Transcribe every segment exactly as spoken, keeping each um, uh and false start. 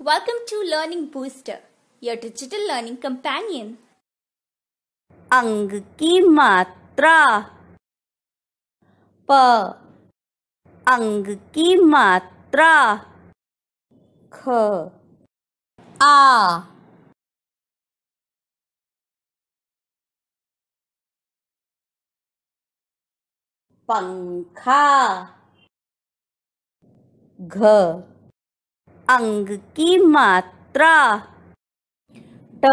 Welcome to Learning Booster, your digital learning companion. अंग की मात्रा प, अंग की मात्रा ख, आ, पंखा घ, अंग की मात्रा ट,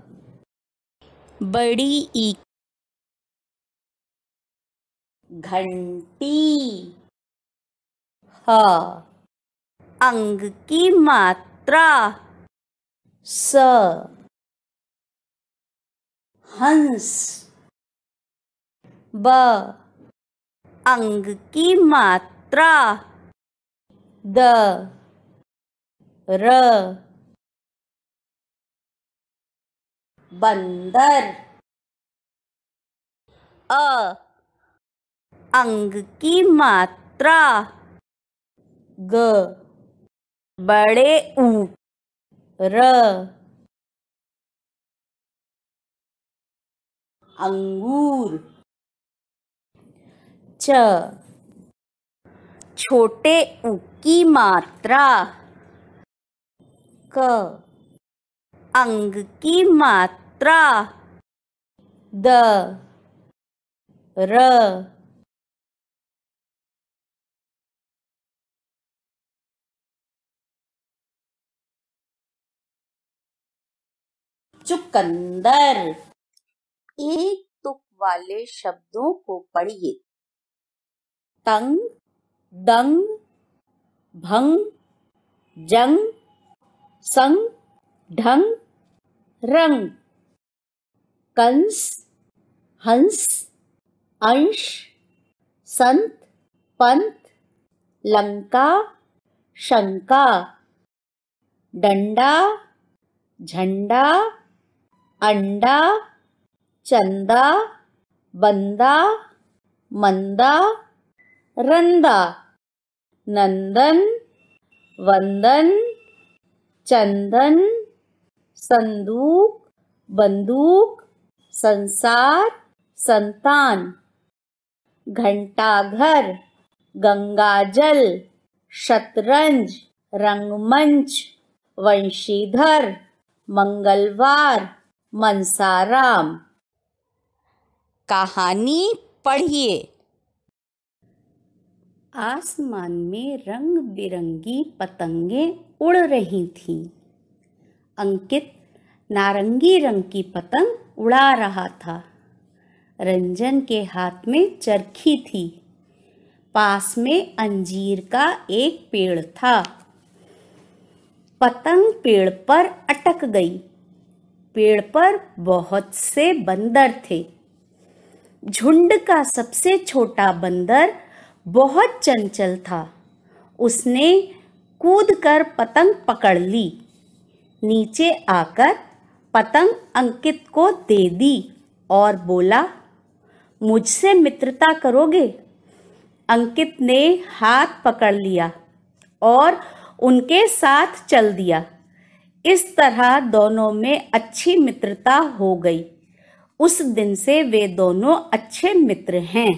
बड़ी ई, घंटी ह, अंग की मात्रा स, हंस ब, अंग की मात्रा द, र, बंदर अ, अंग की मात्रा ग, बड़े ऊंट र, अंगूर च, छोटे उ की मात्रा क, अंग की मात्रा द, र, चुकंदर। एक तुक वाले शब्दों को पढ़िए। तंग, दंग, भंग, जंग, संग, ढंग, रंग, कंस, हंस, अंश, संत, पंथ, लंका, शंका, डंडा, झंडा, अंडा, चंदा, बंदा, मंदा, रंदा, नंदन, वंदन, चंदन, संदूक, बंदूक, संसार, संतान, घंटाघर, गंगाजल, शतरंज, रंगमंच, वंशीधर, मंगलवार, मनसाराम। कहानी पढ़िए। आसमान में रंग बिरंगी पतंगें उड़ रही थीं। अंकित नारंगी रंग की पतंग उड़ा रहा था। रंजन के हाथ में चरखी थी। पास में अंजीर का एक पेड़ था। पतंग पेड़ पर अटक गई। पेड़ पर बहुत से बंदर थे। झुंड का सबसे छोटा बंदर बहुत चंचल था। उसने कूदकर पतंग पकड़ ली। नीचे आकर पतंग अंकित को दे दी और बोला, मुझसे मित्रता करोगे? अंकित ने हाथ पकड़ लिया और उनके साथ चल दिया। इस तरह दोनों में अच्छी मित्रता हो गई। उस दिन से वे दोनों अच्छे मित्र हैं।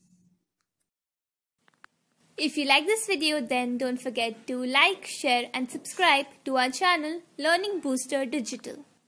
If you like this video, then don't forget to like, share and subscribe to our channel Learning Booster Digital.